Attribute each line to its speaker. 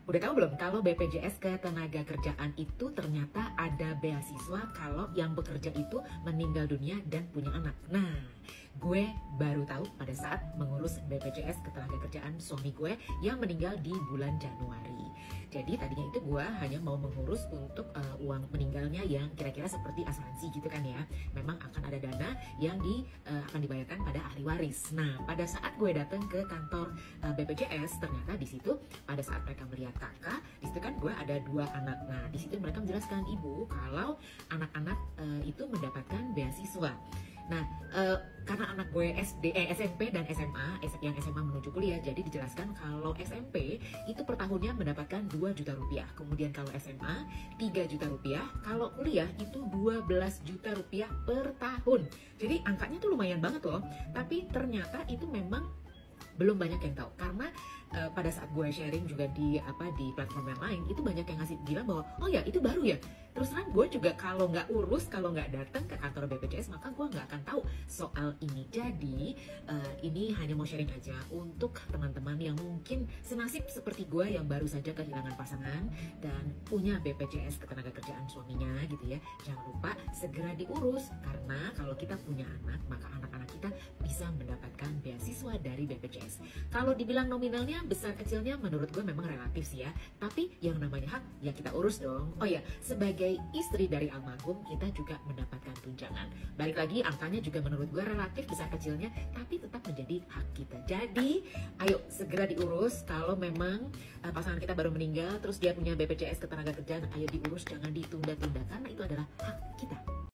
Speaker 1: Udah tahu belum kalau BPJS Ketenagakerjaan itu ternyata ada beasiswa kalau yang bekerja itu meninggal dunia dan punya anak. Nah, gue baru tahu pada saat mengurus BPJS Ketenagakerjaan suami gue yang meninggal di bulan Januari. Jadi tadinya itu gue hanya mau mengurus untuk uang meninggalnya yang kira-kira seperti asuransi gitu kan ya. Memang akan ada dana yang akan dibayarkan pada ahli waris. Nah, pada saat gue datang ke kantor BPJS, ternyata di situ pada saat mereka melihat kakak, di situ kan gue ada 2 anak. Nah, di situ mereka menjelaskan ibu kalau anak-anak itu mendapatkan beasiswa. Nah, karena anak gue SMP dan SMA, yang SMA menuju kuliah, jadi dijelaskan kalau SMP itu per tahunnya mendapatkan 2 juta rupiah. Kemudian kalau SMA 3 juta rupiah, kalau kuliah itu 12 juta rupiah per tahun. Jadi angkanya tuh lumayan banget loh. Tapi ternyata itu memang belum banyak yang tahu karena pada saat gue sharing juga di platform yang lain itu banyak yang ngasih bilang bahwa oh ya itu baru ya. Terus terang gue juga kalau nggak urus, kalau nggak datang ke kantor BPJS maka gue nggak akan tahu soal ini. Jadi ini hanya mau sharing aja untuk teman-teman yang mungkin senasib seperti gue yang baru saja kehilangan pasangan dan punya BPJS Ketenagakerjaan suaminya gitu ya. Jangan lupa segera diurus karena kalau kita punya anak maka anak-anak kita bisa mendapatkan beasiswa dari BPJS. Kalau dibilang nominalnya besar kecilnya menurut gue memang relatif sih ya. Tapi yang namanya hak ya kita urus dong. Oh ya, sebagai istri dari almarhum kita juga mendapatkan tunjangan. Balik lagi angkanya juga menurut gue relatif besar kecilnya tapi tetap menjadi hak kita. Jadi ayo segera diurus kalau memang pasangan kita baru meninggal terus dia punya BPJS Ketenagakerjaan, ayo diurus, jangan ditunda-tunda karena itu adalah hak kita.